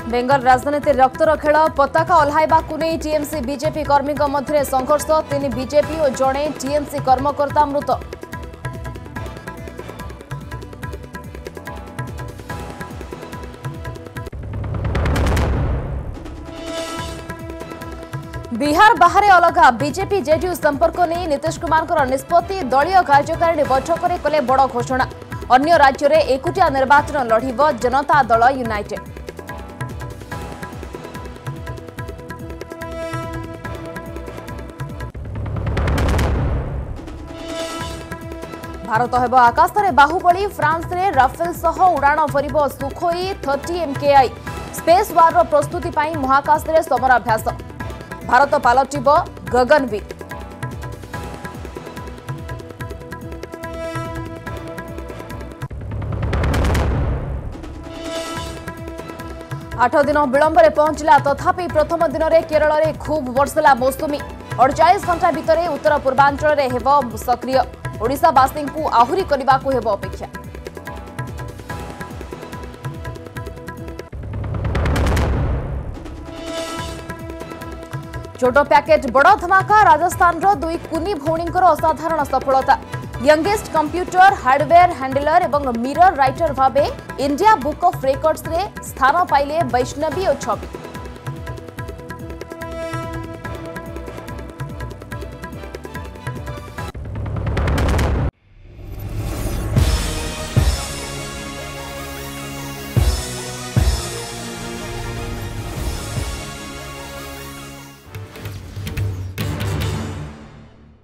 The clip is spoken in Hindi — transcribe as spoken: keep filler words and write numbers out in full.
बेंगल राजनीति रक्तर खेल पताका ओह्लाइबा टीएमसी बीजेपी कर्मी मध्य संघर्ष तीन बीजेपी और जड़े टीएमसी कर्मकर्ता मृत। बिहार बाहर अलगा बीजेपी जेडीयू संपर्क नहीं नीतीश कुमार निष्पत्ति दलीय कार्यकारिणी बैठक में कले बड़ घोषणा। अन्य राज्य में एकुटिया निर्वाचन लड़िब जनता दल यूनाइटेड। भारत हेब आकाश में बाहुबली फ्रांस में राफेल सह उड़ाण भरिब Sukhoi thirty MKI. Space war प्रस्तुति पाई महाकाश में समराभ्यास। भारत पालटिब गगनवीर। आठ दिन विलंब पहुंचला तथापि प्रथम दिन में केरल में खूब वर्षला मौसुमी। अड़चाश घंटा भितर उत्तर पूर्वांचल में हेब सक्रिय। ओडिशावासी को आहुरी करने को हेब अपेक्षा। छोट पैकेज बड़ धमाका। राजस्थान दुई कुनी भौणी असाधारण सफलता। यंगेस्ट कंप्यूटर हार्डवेयर हैंडलर एवं मिरर राइटर भावे इंडिया बुक ऑफ रेकॉर्ड्स रे स्थान पाइले वैष्णवी और छवि।